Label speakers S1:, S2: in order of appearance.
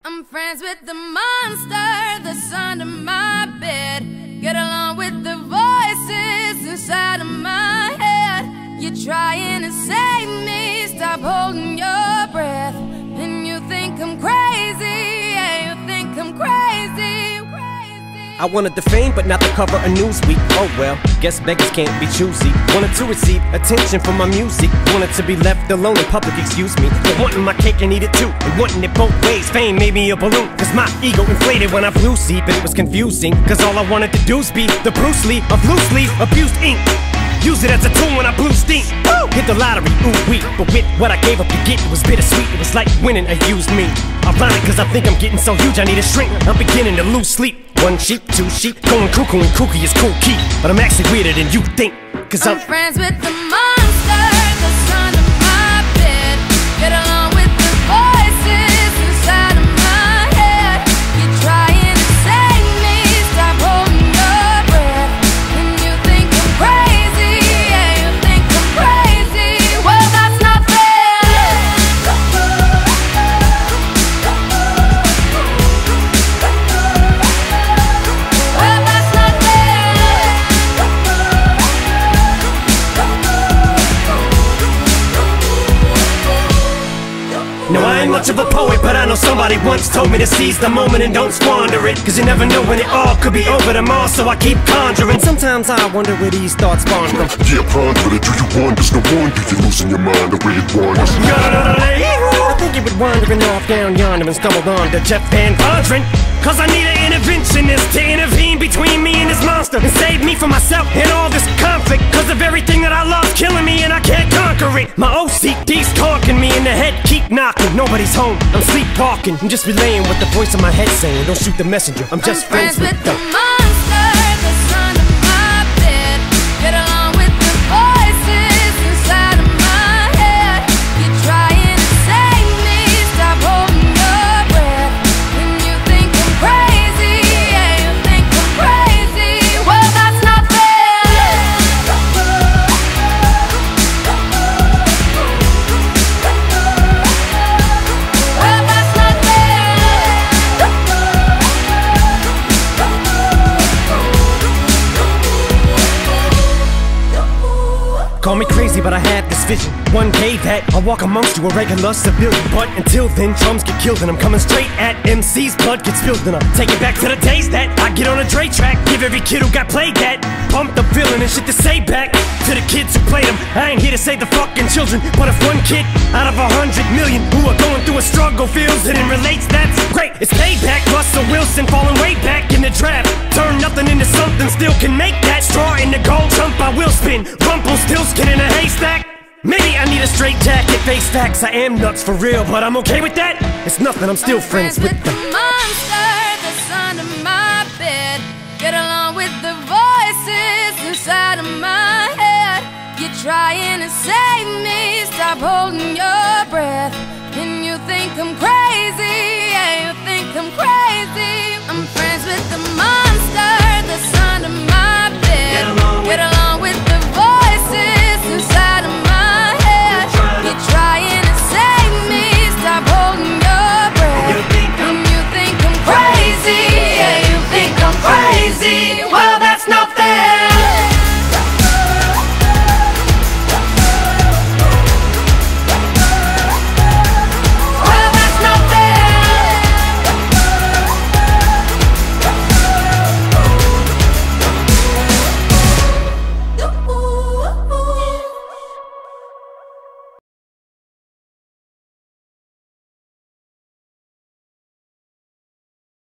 S1: I'm friends with the monster that's under my bed. Get along with the voices inside of my head. You're trying to save me, stop holding your breath. And you think I'm crazy, yeah, you think I'm crazy.
S2: I wanted the fame, but not the cover of Newsweek. Oh well, guess beggars can't be choosy. Wanted to receive attention from my music. Wanted to be left alone in public, excuse me. But wanting my cake and eat it too, and wanting it both ways. Fame made me a balloon, cause my ego inflated when I flew see. But it was confusing, cause all I wanted to do was be the Bruce Lee of loosely abused ink. Use it as a tool when I blew steam. Woo! Hit the lottery, ooh wee. But with what I gave up to get, it was bittersweet. It was like winning a used me. Ironic, cause I think I'm getting so huge I need a shrink. I'm beginning to lose sleep. One sheep, two sheep, going cuckoo and kooky is cool key. But I'm actually weirder than you think, cause I'm
S1: friends with the monster that's under my bed. Get along with the voices inside of my head. You're trying to save me, stop holding your breath. And you think I'm crazy, yeah, you think I'm crazy. Well, that's not fair. Well, that's not fair.
S2: No, I ain't much of a poet, but I know somebody once told me to seize the moment and don't squander it. Cause you never know when it all could be over tomorrow, so I keep conjuring. Sometimes I wonder where these thoughts spawn from.
S3: Yeah, ponder it, do you wonder? No wonder you're losing your mind the way it wanders.
S2: I think you been wandering off down yonder and stumbled on to Jeff Van Vondren. Cause I need an interventionist to intervene between me and this monster and save me from myself and all this conflict. Cause of everything that I love's killing me and I can't conquer it. My OCD's talking me in the head, keep knocking. Nobody's home, I'm sleepwalking. I'm just relaying what the voice in my head saying. Don't shoot the messenger, I'm just friends with the
S1: monster that's under my bed. Get along with the voices inside of my head. You're trying to save me, stop holding your breath. And you think I'm crazy, yeah, you think I'm crazy. Well, that's not fair. Well, that's not fair.
S2: Call me crazy, but I had this vision. One day that I'll walk amongst you, a regular civilian. But until then, drums get killed and I'm coming straight at MC's blood gets spilled. And I'll take it back to the days that I get on a Dre track. Give every kid who got played that pumped up feeling and shit to say back to the kids who played them. I ain't here to save the fucking children, but if one kid out of 100 million who are going through a struggle feels it and relates, that's great. It's payback. Russell Wilson falling way back in the draft. Turn nothing into something, still can make that straw in the gold jump. I will spin. Rumpelstiltskin in a haystack. Maybe I need a straight jacket, face facts. I am nuts for real, but I'm okay with that. It's nothing, I'm still friends with
S1: the monster that's under my bed. Get along with the voices inside of my head. You're trying to save me, stop holding your breath. And you think I'm crazy,